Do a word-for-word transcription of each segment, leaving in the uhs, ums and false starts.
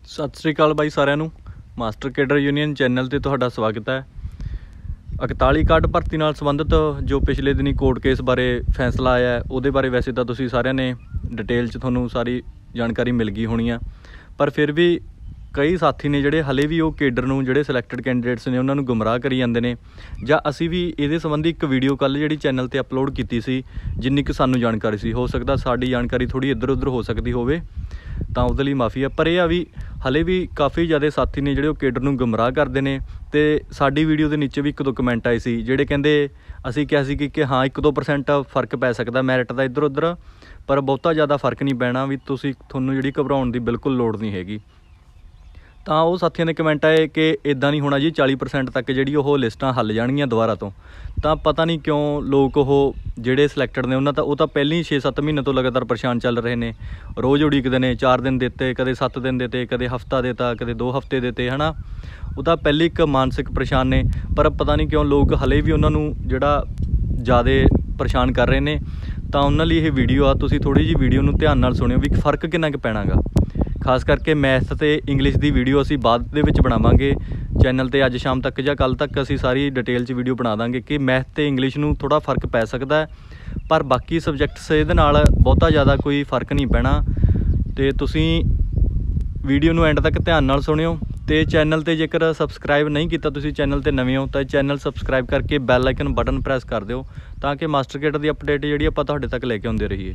सत श्री अकाल बाई सारिਆਂ ਨੂੰ। मास्टर कैडर यूनियन चैनल ਤੇ ਤੁਹਾਡਾ ਸਵਾਗਤ है। इकताली ਕਾਟ ਭਰਤੀ ਨਾਲ ਸੰਬੰਧਿਤ जो पिछले दिनी कोर्ट केस बारे फैसला आया है ਉਹਦੇ बारे वैसे तो ਤੁਸੀਂ ਸਾਰਿਆਂ ने डिटेल च ਤੁਹਾਨੂੰ सारी जानकारी मिल गई होनी है, पर फिर भी कई साथी ने ਜਿਹੜੇ ਹਲੇ ਵੀ ਉਹ ਕੇਡਰ ਨੂੰ ਜਿਹੜੇ ਸਿਲੈਕਟਡ ਕੈਂਡੀਡੇਟਸ ਨੇ ਉਹਨਾਂ ਨੂੰ ਗੁੰਮਰਾਹ ਕਰੀ ਜਾਂਦੇ ਨੇ। ਜਾਂ ਅਸੀਂ ਵੀ ਇਹਦੇ ਸੰਬੰਧੀ ਇੱਕ ਵੀਡੀਓ ਕੱਲ੍ਹ ਜਿਹੜੀ ਚੈਨਲ ਤੇ ਅਪਲੋਡ ਕੀਤੀ ਸੀ, ਜਿੰਨੀ ਕਿ ਸਾਨੂੰ ਜਾਣਕਾਰੀ ਸੀ, ਹੋ ਸਕਦਾ ਸਾਡੀ ਜਾਣਕਾਰੀ ਥੋੜ੍ਹੀ ਇੱਧਰ ਉੱਧਰ ਹੋ ਸਕਦੀ ਹੋਵੇ, ਤਾਂ ਉਹਦੇ ਲਈ ਮਾਫੀ ਆ। ਪਰ ਇਹ ਆ ਵੀ ਹਲੇ ਵੀ ਕਾफ़ी ਜ਼ਿਆਦਾ ਸਾਥੀ ਨੇ ਜਿਹੜੇ ਉਹ ਕੇਡਰ ਨੂੰ ਗੁੰਮਰਾਹ ਕਰਦੇ ਨੇ। ਤੇ ਸਾਡੀ ਵੀਡੀਓ ਦੇ ਨੀਚੇ ਵੀ ਇੱਕ ਦੋ ਕਮੈਂਟ ਆਏ ਸੀ ਜਿਹੜੇ ਕਹਿੰਦੇ ਅਸੀਂ ਕਿਹਾ ਸੀ ਕਿ ਕਿ ਹਾਂ ਇੱਕ ਦੋ ਪਰਸੈਂਟ ਫਰਕ ਪੈ ਸਕਦਾ ਮੈਰਿਟ ਦਾ ਇੱਧਰ ਉੱਧਰ, ਪਰ ਬਹੁਤਾ ਜ਼ਿਆਦਾ ਫਰਕ ਨਹੀਂ ਪੈਣਾ, ਵੀ ਤੁਸੀਂ ਤੁਹਾਨੂੰ ਜਿਹੜੀ ਘਬਰਾਉਣ ਦੀ ਬਿਲਕੁਲ ਲੋੜ ਨਹੀਂ ਹੈਗੀ। ਤਾਂ ਉਹ ਸਾਥੀਆਂ ਦੇ ਕਮੈਂਟ ਆਏ ਕਿ ਇੱਦਾਂ ਨਹੀਂ ਹੋਣਾ ਜੀ, ਚਾਲੀ ਪਰਸੈਂਟ ਤੱਕ ਜਿਹੜੀ ਉਹ ਲਿਸਟਾਂ ਹੱਲ ਜਾਣਗੀਆਂ ਦੁਬਾਰਾ ਤੋਂ। ਤਾਂ ਪਤਾ ਨਹੀਂ ਕਿਉਂ ਲੋਕ ਉਹ ਜਿਹੜੇ ਸਿਲੈਕਟਡ ਨੇ ਉਹਨਾਂ ਤਾਂ ਉਹ ਤਾਂ ਪਹਿਲਾਂ ਹੀ ਛੇ ਸੱਤ ਮਹੀਨੇ ਤੋਂ ਲਗਾਤਾਰ ਪਰੇਸ਼ਾਨ ਚੱਲ ਰਹੇ ਨੇ, ਰੋਜ਼ ਉਡੀਕਦੇ ਨੇ, ਚਾਰ ਦਿਨ ਦਿੱਤੇ, ਕਦੇ ਸੱਤ ਦਿਨ ਦਿੱਤੇ, ਕਦੇ ਹਫ਼ਤਾ ਦਿੱਤਾ, ਕਦੇ ਦੋ ਹਫ਼ਤੇ ਦਿੱਤੇ, ਹੈ ਨਾ। ਉਹ ਤਾਂ ਪਹਿਲੇ ਇੱਕ ਮਾਨਸਿਕ ਪਰੇਸ਼ਾਨ ਨੇ, ਪਰ ਪਤਾ ਨਹੀਂ ਕਿਉਂ ਲੋਕ ਹਲੇ ਵੀ ਉਹਨਾਂ ਨੂੰ ਜਿਹੜਾ ਜ਼ਿਆਦਾ ਪਰੇਸ਼ਾਨ ਕਰ ਰਹੇ ਨੇ। ਤਾਂ ਉਹਨਾਂ ਲਈ ਇਹ ਵੀਡੀਓ ਆ, ਤੁਸੀਂ ਥੋੜ੍ਹੀ ਜਿਹੀ ਵੀਡੀਓ ਨੂੰ ਧਿਆਨ ਨਾਲ ਸੁਣਿਓ ਵੀ ਫ਼ਰਕ ਕਿੰਨਾ ਕੁ ਪੈਣਾ ਗਾ। ਖਾਸ ਕਰਕੇ ਮੈਥ ਅਤੇ ਇੰਗਲਿਸ਼ ਦੀ ਵੀਡੀਓ ਅਸੀਂ ਬਾਅਦ ਦੇ ਵਿੱਚ ਬਣਾਵਾਂਗੇ ਚੈਨਲ 'ਤੇ, ਅੱਜ ਸ਼ਾਮ ਤੱਕ ਜਾਂ ਕੱਲ੍ਹ ਤੱਕ ਅਸੀਂ ਸਾਰੀ ਡਿਟੇਲ 'ਚ ਵੀਡੀਓ ਬਣਾ ਦਾਂਗੇ ਕਿ ਮੈਥ ਅਤੇ ਇੰਗਲਿਸ਼ ਨੂੰ ਥੋੜ੍ਹਾ ਫ਼ਰਕ ਪੈ ਸਕਦਾ, ਪਰ ਬਾਕੀ ਸਬਜੈਕਟਸ ਇਹਦੇ ਨਾਲ ਬਹੁਤਾ ਜ਼ਿਆਦਾ ਕੋਈ ਫ਼ਰਕ ਨਹੀਂ ਪੈਣਾ। ਅਤੇ ਤੁਸੀਂ ਵੀਡੀਓ ਨੂੰ ਐਂਡ ਤੱਕ ਧਿਆਨ ਨਾਲ ਸੁਣਿਓ। ਅਤੇ ਚੈਨਲ 'ਤੇ ਜੇਕਰ ਸਬਸਕ੍ਰਾਈਬ ਨਹੀਂ ਕੀਤਾ, ਤੁਸੀਂ ਚੈਨਲ 'ਤੇ ਨਵੇਂ ਹੋ ਤਾਂ ਚੈਨਲ ਸਬਸਕ੍ਰਾਈਬ ਕਰਕੇ ਬੈਲ ਆਈਕਨ ਬਟਨ ਪ੍ਰੈਸ ਕਰ ਦਿਓ, ਤਾਂ ਕਿ ਮਾਸਟਰ ਕੈਡਰ ਦੀ ਅਪਡੇਟ ਜਿਹੜੀ ਆਪਾਂ ਤੁਹਾਡੇ ਤੱਕ ਲੈ ਕੇ ਆਉਂਦੇ ਰਹੀਏ।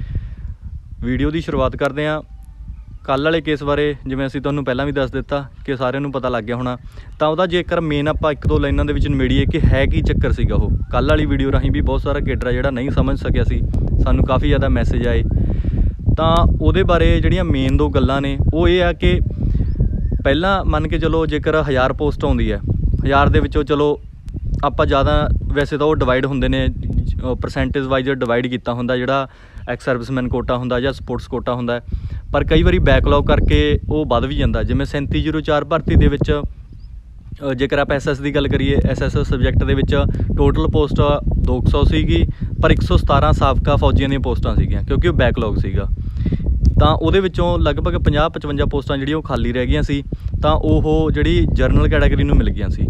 ਵੀਡੀਓ ਦੀ ਸ਼ੁਰੂਆਤ ਕਰਦੇ ਹਾਂ ਕੱਲ੍ਹ ਵਾਲੇ ਕੇਸ ਬਾਰੇ। ਜਿਵੇਂ ਅਸੀਂ ਤੁਹਾਨੂੰ ਪਹਿਲਾਂ ਵੀ ਦੱਸ ਦਿੱਤਾ ਕਿ ਸਾਰਿਆਂ ਨੂੰ ਪਤਾ ਲੱਗ ਗਿਆ ਹੋਣਾ, ਤਾਂ ਉਹਦਾ ਜੇਕਰ ਮੇਨ ਆਪਾਂ ਇੱਕ ਦੋ ਲਾਈਨਾਂ ਦੇ ਵਿੱਚ ਨਿਬੇੜੀਏ ਕਿ ਹੈ ਕੀ ਚੱਕਰ ਸੀਗਾ। ਉਹ ਕੱਲ੍ਹ ਵਾਲੀ ਵੀਡੀਓ ਰਾਹੀਂ ਵੀ ਬਹੁਤ ਸਾਰਾ ਕੇਡਰ ਜਿਹੜਾ ਨਹੀਂ ਸਮਝ ਸਕਿਆ ਸੀ, ਸਾਨੂੰ ਕਾਫੀ ਜ਼ਿਆਦਾ ਮੈਸੇਜ ਆਏ। ਤਾਂ ਉਹਦੇ ਬਾਰੇ ਜਿਹੜੀਆਂ ਮੇਨ ਦੋ ਗੱਲਾਂ ਨੇ ਉਹ ਇਹ ਆ ਕਿ ਪਹਿਲਾਂ ਮੰਨ ਕੇ ਚਲੋ ਜੇਕਰ ਹਜ਼ਾਰ ਪੋਸਟ ਆਉਂਦੀ ਹੈ, ਹਜ਼ਾਰ ਦੇ ਵਿੱਚੋਂ ਚਲੋ ਆਪਾਂ ਜ਼ਿਆਦਾ ਵੈਸੇ ਤਾਂ ਉਹ ਡਿਵਾਈਡ ਹੁੰਦੇ ਨੇ, ਪਰਸੈਂਟੇਜ ਵਾਈਜ਼ ਡਿਵਾਈਡ ਕੀਤਾ ਹੁੰਦਾ, ਜਿਹੜਾ ਐਕਸ ਸਰਵਿਸਮੈਨ ਕੋਟਾ ਹੁੰਦਾ ਜਾਂ ਸਪੋਰਟਸ ਕੋਟਾ ਹੁੰਦਾ, ਪਰ ਕਈ ਵਾਰੀ ਬੈਕਲੌਗ ਕਰਕੇ ਉਹ ਵੱਧ ਵੀ ਜਾਂਦਾ। ਜਿਵੇਂ ਸੈਂਤੀ ਜ਼ੀਰੋ ਚਾਰ ਭਰਤੀ ਦੇ ਵਿੱਚ ਜੇਕਰ ਆਪਾਂ ਐਸ ਐਸ ਦੀ ਗੱਲ ਕਰੀਏ, ਐਸ ਐਸ ਸਬਜੈਕਟ ਦੇ ਵਿੱਚ ਟੋਟਲ ਪੋਸਟ ਦੋ ਕੁ ਸੌ ਸੀਗੀ, ਪਰ ਇੱਕ ਸੌ ਸਤਾਰਾਂ ਸਾਬਕਾ ਫੌਜੀਆਂ ਦੀਆਂ ਪੋਸਟਾਂ ਸੀਗੀਆਂ ਕਿਉਂਕਿ ਉਹ ਬੈਕਲੌਗ ਸੀਗਾ। ਤਾਂ ਉਹਦੇ ਵਿੱਚੋਂ ਲਗਭਗ ਪੰਜਾਹ ਪਚਵੰਜਾ ਪੋਸਟਾਂ ਜਿਹੜੀਆਂ ਉਹ ਖਾਲੀ ਰਹਿ ਗਈਆਂ ਸੀ, ਤਾਂ ਉਹ ਜਿਹੜੀ ਜਰਨਲ ਕੈਟਾਗਰੀ ਨੂੰ ਮਿਲ ਗਈਆਂ ਸੀ।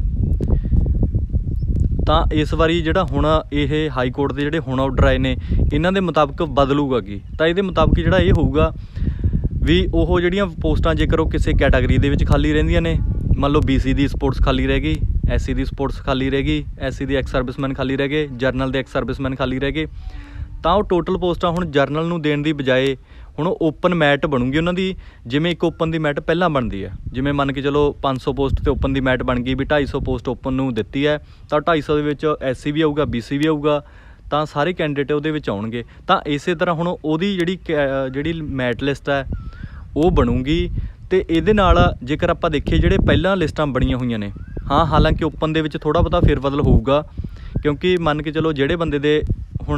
ਤਾਂ ਇਸ ਵਾਰੀ ਜਿਹੜਾ ਹੁਣ ਇਹ ਹਾਈ ਕੋਰਟ ਦੇ ਜਿਹੜੇ ਹੁਣ ਆਰਡਰ ਆਏ ਨੇ ਇਹਨਾਂ ਦੇ ਮੁਤਾਬਕ ਬਦਲੂਗਾ ਕੀ, ਤਾਂ ਇਹਦੇ ਮੁਤਾਬਕ ਜਿਹੜਾ ਇਹ ਹੋਊਗਾ ਵੀ ਉਹ ਜਿਹੜੀਆਂ ਪੋਸਟਾਂ ਜੇਕਰ ਉਹ ਕਿਸੇ ਕੈਟਾਗਰੀ ਦੇ ਵਿੱਚ ਖਾਲੀ ਰਹਿੰਦੀਆਂ ਨੇ, ਮੰਨ ਲਓ ਬੀ ਸੀ ਦੀ ਸਪੋਰਟਸ ਖਾਲੀ ਰਹਿ ਗਈ, ਐਸ ਸੀ ਦੀ ਸਪੋਰਟਸ ਖਾਲੀ ਰਹਿ ਗਈ, ਐਸ ਸੀ ਦੀ ਐਕਸ ਸਰਵਿਸਮੈਨ ਖਾਲੀ ਰਹਿ ਗਏ, ਜਰਨਲ ਦੇ ਐਕਸ ਸਰਵਿਸਮੈਨ ਖਾਲੀ ਰਹਿ ਗਏ, ਤਾਂ ਉਹ ਟੋਟਲ ਪੋਸਟਾਂ ਹੁਣ ਜਰਨਲ ਨੂੰ ਦੇਣ ਦੀ ਬਜਾਏ ਹੁਣ ਉਹ ਓਪਨ ਮੈਟ ਬਣੂਗੀ ਉਹਨਾਂ ਦੀ। ਜਿਵੇਂ ਇੱਕ ਓਪਨ ਦੀ ਮੈਟ ਪਹਿਲਾਂ ਬਣਦੀ ਹੈ, ਜਿਵੇਂ ਮੰਨ ਕੇ ਚਲੋ ਪੰਜ ਸੌ ਪੋਸਟ 'ਤੇ ਓਪਨ ਦੀ ਮੈਟ ਬਣ ਗਈ ਵੀ ਢਾਈ ਸੌ ਪੋਸਟ ਓਪਨ ਨੂੰ ਦਿੱਤੀ ਹੈ, ਤਾਂ ਢਾਈ ਸੌ ਦੇ ਵਿੱਚ ਐਸ ਸੀ ਵੀ ਆਊਗਾ, ਬੀ ਸੀ ਵੀ ਆਊਗਾ, ਤਾਂ ਸਾਰੇ ਕੈਂਡੀਡੇਟ ਉਹਦੇ ਵਿੱਚ ਆਉਣਗੇ। ਤਾਂ ਇਸੇ ਤਰ੍ਹਾਂ ਹੁਣ ਉਹਦੀ ਜਿਹੜੀ ਜਿਹੜੀ ਮੈਟ ਲਿਸਟ ਹੈ ਉਹ ਬਣੂਗੀ। ਅਤੇ ਇਹਦੇ ਨਾਲ ਜੇਕਰ ਆਪਾਂ ਦੇਖੀਏ ਜਿਹੜੇ ਪਹਿਲਾਂ ਲਿਸਟਾਂ ਬਣੀਆਂ ਹੋਈਆਂ ਨੇ, ਹਾਂ ਹਾਲਾਂਕਿ ਓਪਨ ਦੇ ਵਿੱਚ ਥੋੜ੍ਹਾ ਬਹੁਤਾ ਫੇਰਬਦਲ ਹੋਊਗਾ, ਕਿਉਂਕਿ ਮੰਨ ਕੇ ਚਲੋ ਜਿਹੜੇ ਬੰਦੇ ਦੇ ਹੁਣ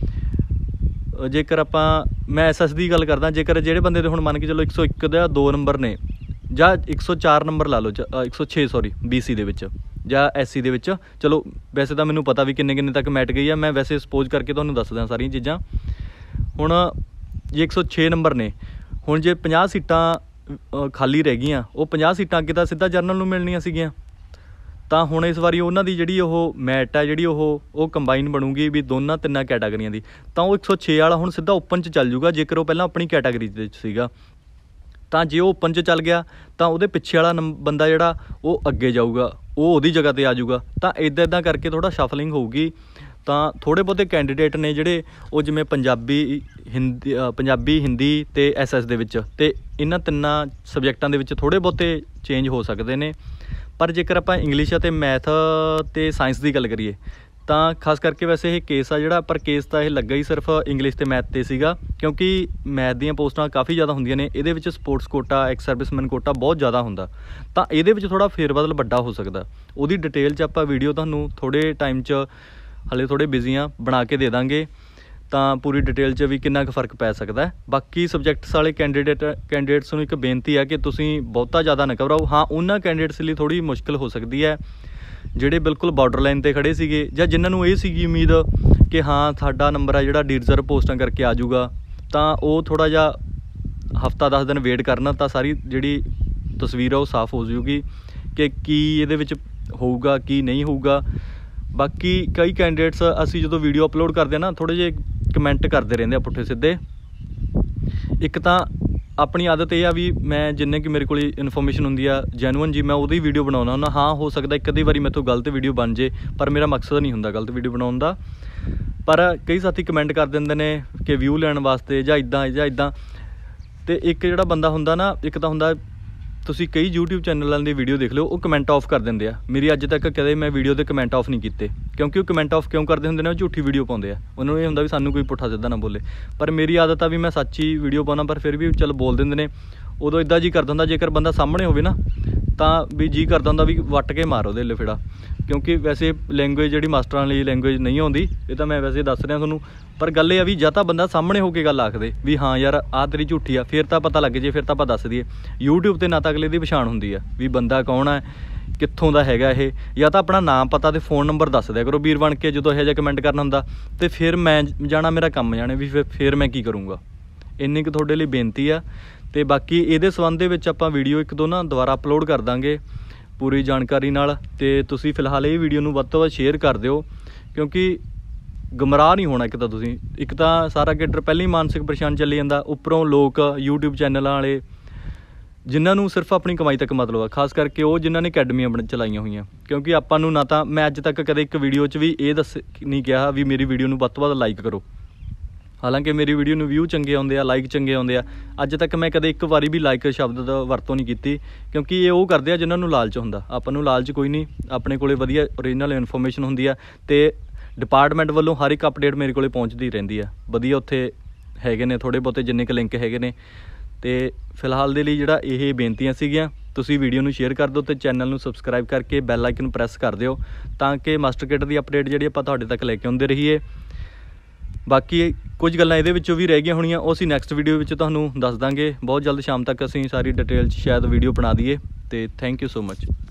ਜੇਕਰ ਆਪਾਂ ਮੈਂ ਐਸ ਐਸ ਦੀ ਗੱਲ ਕਰਦਾ, ਜੇਕਰ ਜਿਹੜੇ ਬੰਦੇ ਦੇ ਹੁਣ ਮੰਨ ਕੇ ਚਲੋ ਇੱਕ ਸੌ ਇੱਕ ਦਾ ਦੋ ਨੰਬਰ ਨੇ ਜਾਂ ਇੱਕ ਸੌ ਚਾਰ ਨੰਬਰ ਲਾ ਲਓ, ਇੱਕ ਸੌ ਛੇ ਸੌਰੀ ਬੀ ਸੀ ਦੇ ਵਿੱਚ ਜਾਂ ਐਸ ਸੀ ਦੇ ਵਿੱਚ, ਚਲੋ ਵੈਸੇ ਤਾਂ ਮੈਨੂੰ ਪਤਾ ਵੀ ਕਿੰਨੇ ਕਿੰਨੇ ਤੱਕ ਮੈਟ ਗਈ ਆ, ਮੈਂ ਵੈਸੇ ਸਪੋਜ਼ ਕਰਕੇ ਤੁਹਾਨੂੰ ਦੱਸਦਾ ਸਾਰੀਆਂ ਚੀਜ਼ਾਂ। ਹੁਣ ਜੇ ਇੱਕ ਸੌ ਛੇ ਨੰਬਰ ਨੇ, ਹੁਣ ਜੇ ਪੰਜਾਹ ਸੀਟਾਂ ਖਾਲੀ ਰਹਿ ਗਈਆਂ, ਉਹ ਪੰਜਾਹ ਸੀਟਾਂ ਅੱਗੇ ਤਾਂ ਸਿੱਧਾ ਜਰਨਲ ਨੂੰ ਮਿਲਣੀਆਂ ਸੀਗੀਆਂ। ਤਾਂ ਹੁਣ ਇਸ ਵਾਰੀ ਉਹਨਾਂ ਦੀ ਜਿਹੜੀ ਉਹ ਮੈਟ ਹੈ ਜਿਹੜੀ ਉਹ ਉਹ ਕੰਬਾਈਨ ਬਣੂਗੀ ਵੀ ਦੋਨਾਂ ਤਿੰਨਾਂ ਕੈਟਾਗਰੀਆਂ ਦੀ, ਤਾਂ ਉਹ ਇੱਕ ਸੌ ਛੇ ਵਾਲਾ ਹੁਣ ਸਿੱਧਾ ਓਪਨ 'ਚ ਚੱਲ ਜੂਗਾ ਜੇਕਰ ਉਹ ਪਹਿਲਾਂ ਆਪਣੀ ਕੈਟਾਗਰੀ ਦੇ ਵਿੱਚ ਸੀਗਾ। ਤਾਂ ਜੇ ਉਹ ਓਪਨ 'ਚ ਚੱਲ ਗਿਆ ਤਾਂ ਉਹਦੇ ਪਿੱਛੇ ਵਾਲਾ ਨੰਬ ਬੰਦਾ ਜਿਹੜਾ ਉਹ ਅੱਗੇ ਜਾਊਗਾ, ਉਹ ਉਹਦੀ ਜਗ੍ਹਾ 'ਤੇ ਆ ਜਾਊਗਾ। ਤਾਂ ਇੱਦਾਂ ਇੱਦਾਂ ਕਰਕੇ ਥੋੜ੍ਹਾ ਸ਼ਫਲਿੰਗ ਹੋਊਗੀ। ਤਾਂ ਥੋੜ੍ਹੇ ਬਹੁਤੇ ਕੈਂਡੀਡੇਟ ਨੇ ਜਿਹੜੇ ਉਹ ਜਿਵੇਂ ਪੰਜਾਬੀ ਹਿੰਦੀ ਪੰਜਾਬੀ ਹਿੰਦੀ ਅਤੇ ਐਸ ਐਸ ਦੇ ਵਿੱਚ, ਅਤੇ ਇਹਨਾਂ ਤਿੰਨਾਂ ਸਬਜੈਕਟਾਂ ਦੇ ਵਿੱਚ ਥੋੜ੍ਹੇ ਬਹੁਤੇ ਚੇਂਜ ਹੋ ਸਕਦੇ ਨੇ। ਪਰ ਜੇਕਰ ਆਪਾਂ ਇੰਗਲਿਸ਼ ਅਤੇ ਮੈਥ ਅਤੇ ਸਾਇੰਸ ਦੀ ਗੱਲ ਕਰੀਏ ਤਾਂ ਖਾਸ ਕਰਕੇ ਵੈਸੇ ਇਹ ਕੇਸ ਆ ਜਿਹੜਾ, ਪਰ ਕੇਸ ਤਾਂ ਇਹ ਲੱਗਾ ਹੀ ਸਿਰਫ ਇੰਗਲਿਸ਼ ਅਤੇ ਮੈਥ 'ਤੇ ਸੀਗਾ, ਕਿਉਂਕਿ ਮੈਥ ਦੀਆਂ ਪੋਸਟਾਂ ਕਾਫੀ ਜ਼ਿਆਦਾ ਹੁੰਦੀਆਂ ਨੇ, ਇਹਦੇ ਵਿੱਚ sports quota ex serviceman quota ਬਹੁਤ ਜ਼ਿਆਦਾ ਹੁੰਦਾ, ਤਾਂ ਇਹਦੇ ਵਿੱਚ ਥੋੜ੍ਹਾ ਫੇਰਬਦਲ ਵੱਡਾ ਹੋ ਸਕਦਾ। ਉਹਦੀ ਡਿਟੇਲ 'ਚ ਆਪਾਂ ਵੀਡੀਓ ਤੁਹਾਨੂੰ ਥੋੜ੍ਹੇ ਟਾਈਮ 'ਚ, ਹਾਲੇ ਥੋੜ੍ਹੇ ਬਿਜ਼ੀ ਹਾਂ, ਬਣਾ ਕੇ ਦੇ ਦਾਂਗੇ, ਤਾਂ ਪੂਰੀ ਡਿਟੇਲ 'ਚ ਵੀ ਕਿੰਨਾ ਕੁ ਫ਼ਰਕ ਪੈ ਸਕਦਾ। ਬਾਕੀ ਸਬਜੈਕਟਸ ਵਾਲੇ ਕੈਂਡੀਡੇਟ ਕੈਂਡੀਡੇਟਸ ਨੂੰ ਇੱਕ ਬੇਨਤੀ ਹੈ ਕਿ ਤੁਸੀਂ ਬਹੁਤਾ ਜ਼ਿਆਦਾ ਨਾ ਘਬਰਾਓ। ਹਾਂ ਉਹਨਾਂ ਕੈਂਡੀਡੇਟਸ ਲਈ ਥੋੜ੍ਹੀ ਮੁਸ਼ਕਿਲ ਹੋ ਸਕਦੀ ਹੈ ਜਿਹੜੇ ਬਿਲਕੁਲ ਬਾਰਡਰ ਲਾਈਨ 'ਤੇ ਖੜ੍ਹੇ ਸੀਗੇ, ਜਾਂ ਜਿਨ੍ਹਾਂ ਨੂੰ ਇਹ ਸੀਗੀ ਉਮੀਦ ਕਿ ਹਾਂ ਸਾਡਾ ਨੰਬਰ ਆ ਜਿਹੜਾ ਡੀ-ਰਿਜ਼ਰਵ ਪੋਸਟਾਂ ਕਰਕੇ ਆ ਜਾਊਗਾ, ਤਾਂ ਉਹ ਥੋੜ੍ਹਾ ਜਿਹਾ ਹਫ਼ਤਾ ਦਸ ਦਿਨ ਵੇਟ ਕਰਨਾ ਤਾਂ ਸਾਰੀ ਜਿਹੜੀ ਤਸਵੀਰ ਆ ਉਹ ਸਾਫ਼ ਹੋ ਜਾਊਗੀ ਕਿ ਕੀ ਇਹਦੇ ਵਿੱਚ ਹੋਊਗਾ ਕੀ ਨਹੀਂ ਹੋਊਗਾ। ਬਾਕੀ ਕਈ ਕੈਂਡੀਡੇਟਸ ਅਸੀਂ ਜਦੋਂ ਵੀਡੀਓ ਅਪਲੋਡ ਕਰਦੇ ਹਾਂ ਨਾ ਥੋੜ੍ਹੇ ਜਿਹੇ ਕਮੈਂਟ ਕਰਦੇ ਰਹਿੰਦੇ ਆ ਪੁੱਠੇ ਸਿੱਧੇ। ਇੱਕ ਤਾਂ ਆਪਣੀ ਆਦਤ ਇਹ ਆ ਵੀ ਮੈਂ ਜਿੰਨੇ ਕਿ ਮੇਰੇ ਕੋਲ ਇਨਫੋਰਮੇਸ਼ਨ ਹੁੰਦੀ ਆ ਜੈਨੂਅਨ ਜੀ ਮੈਂ ਉਹਦੀ ਵੀਡੀਓ ਬਣਾਉਣਾ ਹੁੰਦਾ। ਹਾਂ ਹੋ ਸਕਦਾ ਇੱਕ ਅੱਧੀ ਵਾਰੀ ਮੇਰੇ ਤੋਂ ਗਲਤ ਵੀਡੀਓ ਬਣ ਜੇ, ਪਰ ਮੇਰਾ ਮਕਸਦ ਨਹੀਂ ਹੁੰਦਾ ਗਲਤ ਵੀਡੀਓ ਬਣਾਉਣ ਦਾ। ਪਰ ਕਈ ਸਾਥੀ ਕਮੈਂਟ ਕਰ ਦਿੰਦੇ ਨੇ ਕਿ ਵਿਊ ਲੈਣ ਵਾਸਤੇ ਜਾਂ ਇੱਦਾਂ ਜਾਂ ਇੱਦਾਂ। ਅਤੇ ਇੱਕ ਜਿਹੜਾ ਬੰਦਾ ਹੁੰਦਾ ਨਾ, ਇੱਕ ਤਾਂ ਹੁੰਦਾ ਤੁਸੀਂ ਕਈ ਯੂਟਿਊਬ ਚੈਨਲਾਂ ਦੀ ਵੀਡੀਓ ਦੇਖ ਲਿਓ ਉਹ ਕਮੈਂਟ ਆਫ ਕਰ ਦਿੰਦੇ ਆ। ਮੇਰੀ ਅੱਜ ਤੱਕ ਕਦੇ ਮੈਂ ਵੀਡੀਓ ਦੇ ਕਮੈਂਟ ਆਫ ਨਹੀਂ ਕੀਤੇ, ਕਿਉਂਕਿ ਉਹ ਕਮੈਂਟ ਆਫ ਕਿਉਂ ਕਰਦੇ ਹੁੰਦੇ ਨੇ, ਉਹ ਝੂਠੀ ਵੀਡੀਓ ਪਾਉਂਦੇ ਆ। ਉਹਨਾਂ ਨੂੰ ਇਹ ਹੁੰਦਾ ਵੀ ਸਾਨੂੰ ਕੋਈ ਪੁੱਠਾ ਸਿੱਧਾ ਨਾ ਬੋਲੇ। ਪਰ ਮੇਰੀ ਆਦਤ ਆ ਵੀ ਮੈਂ ਸੱਚੀ ਵੀਡੀਓ ਪਾਉਣਾ, ਪਰ ਫਿਰ ਵੀ ਚੱਲ ਬੋਲ ਦਿੰਦੇ ਨੇ। ਉਦੋਂ ਇੱਦਾਂ ਜੀ ਕਰਦਾ ਹੁੰਦਾ ਜੇਕਰ ਬੰਦਾ ਸਾਹਮਣੇ ਹੋਵੇ ਨਾ ਤਾਂ ਵੀ ਜੀ ਕਰਦਾ ਹੁੰਦਾ ਵੀ ਵੱਟ ਕੇ ਮਾਰ ਉਹਦੇ ਲਿਫੜਾ, ਕਿਉਂਕਿ ਵੈਸੇ ਲੈਂਗੁਏਜ ਜਿਹੜੀ ਮਾਸਟਰਾਂ ਲਈ ਲੈਂਗੁਏਜ ਨਹੀਂ ਆਉਂਦੀ, ਇਹ ਤਾਂ ਮੈਂ ਵੈਸੇ ਦੱਸ ਰਿਹਾ ਤੁਹਾਨੂੰ। ਪਰ ਗੱਲ ਇਹ ਆ ਵੀ ਜਾਂ ਤਾਂ ਬੰਦਾ ਸਾਹਮਣੇ ਹੋ ਕੇ ਗੱਲ ਆਖਦੇ ਵੀ ਹਾਂ ਯਾਰ ਆਹ ਤੇਰੀ ਝੂਠੀ ਆ, ਫਿਰ ਤਾਂ ਪਤਾ ਲੱਗ ਜੇ, ਫਿਰ ਤਾਂ ਆਪਾਂ ਦੱਸ ਦਈਏ। ਯੂਟਿਊਬ 'ਤੇ ਨਾ ਤਾਂ ਅਗਲੇ ਦੀ ਪਛਾਣ ਹੁੰਦੀ ਆ ਵੀ ਬੰਦਾ ਕੌਣ ਹੈ, ਕਿੱਥੋਂ ਦਾ ਹੈਗਾ ਇਹ, ਜਾਂ ਤਾਂ ਆਪਣਾ ਨਾਮ ਪਤਾ ਅਤੇ ਫ਼ੋਨ ਨੰਬਰ ਦੱਸ ਦਿਆ ਕਰੋ ਵੀਰ ਬਣ ਕੇ ਜਦੋਂ ਇਹੋ ਜਿਹਾ ਕਮੈਂਟ ਕਰਨਾ ਹੁੰਦਾ। ਅਤੇ ਫਿਰ ਮੈਂ ਜਾਣਾ ਮੇਰਾ ਕੰਮ ਜਾਣੇ ਵੀ ਫਿਰ ਫਿਰ ਮੈਂ ਕੀ ਕਰੂੰਗਾ। ਇੰਨੀ ਕੁ ਤੁਹਾਡੇ ਲਈ ਬੇਨਤੀ ਆ। ਅਤੇ ਬਾਕੀ ਇਹਦੇ ਸੰਬੰਧ ਦੇ ਵਿੱਚ ਆਪਾਂ ਵੀਡੀਓ ਇੱਕ ਦੋ ਨਾ ਦੁਬਾਰਾ ਅਪਲੋਡ ਕਰ ਦਾਂਗੇ ਪੂਰੀ ਜਾਣਕਾਰੀ ਨਾਲ। ਅਤੇ ਤੁਸੀਂ ਫਿਲਹਾਲ ਇਹ ਵੀਡੀਓ ਨੂੰ ਵੱਧ ਤੋਂ ਵੱਧ ਸ਼ੇਅਰ ਕਰ ਦਿਓ, ਕਿਉਂਕਿ ਗੁੰਮਰਾਹ ਨਹੀਂ ਹੋਣਾ। ਇੱਕ ਤਾਂ ਤੁਸੀਂ ਇੱਕ ਤਾਂ ਸਾਰਾ ਕੇਡਰ ਪਹਿਲਾਂ ਹੀ ਮਾਨਸਿਕ ਪਰੇਸ਼ਾਨ ਚੱਲੀ ਜਾਂਦਾ, ਉੱਪਰੋਂ ਲੋਕ ਯੂਟਿਊਬ ਚੈਨਲਾਂ ਵਾਲੇ ਜਿਨ੍ਹਾਂ ਨੂੰ ਸਿਰਫ ਆਪਣੀ ਕਮਾਈ ਤੱਕ ਮਤਲਬ ਆ, ਖਾਸ ਕਰਕੇ ਉਹ ਜਿਨ੍ਹਾਂ ਨੇ ਅਕੈਡਮੀਆਂ ਬਣ ਚਲਾਈਆਂ ਹੋਈਆਂ। ਕਿਉਂਕਿ ਆਪਾਂ ਨੂੰ ਨਾ ਤਾਂ ਮੈਂ ਅੱਜ ਤੱਕ ਕਦੇ ਇੱਕ ਵੀਡੀਓ 'ਚ ਵੀ ਇਹ ਦੱਸ ਨਹੀਂ ਕਿਹਾ ਵੀ ਮੇਰੀ ਵੀਡੀਓ ਨੂੰ ਵੱਧ ਤੋਂ ਵੱਧ ਲਾਈਕ ਕਰੋ। ਹਾਲਾਂਕਿ ਮੇਰੀ ਵੀਡੀਓ ਨੂੰ ਵਿਊ ਚੰਗੇ ਆਉਂਦੇ ਆ, ਲਾਈਕ ਚੰਗੇ ਆਉਂਦੇ ਆ। ਅੱਜ ਤੱਕ ਮੈਂ ਕਦੇ ਇੱਕ ਵਾਰੀ ਵੀ ਲਾਈਕ ਸ਼ਬਦ ਦਾ ਵਰਤੋਂ ਨਹੀਂ ਕੀਤੀ, ਕਿਉਂਕਿ ਇਹ ਉਹ ਕਰਦੇ ਆ ਜਿਨ੍ਹਾਂ ਨੂੰ ਲਾਲਚ ਹੁੰਦਾ। ਆਪਾਂ ਨੂੰ ਲਾਲਚ ਕੋਈ ਨਹੀਂ, ਆਪਣੇ ਕੋਲ ਵਧੀਆ ਓਰੀਜਨਲ ਇਨਫੋਰਮੇਸ਼ਨ ਹੁੰਦੀ ਆ ਅਤੇ ਡਿਪਾਰਟਮੈਂਟ ਵੱਲੋਂ ਹਰ ਇੱਕ ਅਪਡੇਟ ਮੇਰੇ ਕੋਲ ਪਹੁੰਚਦੀ ਰਹਿੰਦੀ ਆ। ਵਧੀਆ ਉੱਥੇ ਹੈਗੇ ਨੇ ਥੋੜ੍ਹੇ ਬਹੁਤੇ ਜਿੰਨੇ ਕੁ ਲਿੰਕ ਹੈਗੇ ਨੇ। ਅਤੇ ਫਿਲਹਾਲ ਦੇ ਲਈ ਜਿਹੜਾ ਇਹ ਬੇਨਤੀਆਂ ਸੀਗੀਆਂ, ਤੁਸੀਂ ਵੀਡੀਓ ਨੂੰ ਸ਼ੇਅਰ ਕਰ ਦਿਓ ਅਤੇ ਚੈਨਲ ਨੂੰ ਸਬਸਕ੍ਰਾਈਬ ਕਰਕੇ ਬੈਲ ਆਈਕਨ ਪ੍ਰੈਸ ਕਰ ਦਿਓ, ਤਾਂ ਕਿ ਮਾਸਟਰ ਕੇਡਰ ਦੀ ਅਪਡੇਟ ਜਿਹੜੀ ਆਪਾਂ ਤੁਹਾਡੇ ਤੱਕ ਲੈ ਕੇ ਆਉਂਦੇ ਰਹੀਏ। ਬਾਕੀ ਕੁਝ ਗੱਲਾਂ ਇਹਦੇ ਵਿੱਚੋਂ ਵੀ ਰਹਿ ਗਈਆਂ ਹੋਣੀਆਂ, ਉਹ ਅਸੀਂ ਨੈਕਸਟ ਵੀਡੀਓ ਵਿੱਚ ਤੁਹਾਨੂੰ ਦੱਸ ਦਾਂਗੇ। ਬਹੁਤ ਜਲਦ ਸ਼ਾਮ ਤੱਕ ਅਸੀਂ ਸਾਰੀ ਡਿਟੇਲ 'ਚ ਸ਼ਾਇਦ ਵੀਡੀਓ ਬਣਾ ਦਈਏ। ਅਤੇ ਥੈਂਕ ਯੂ ਸੋ ਮਚ।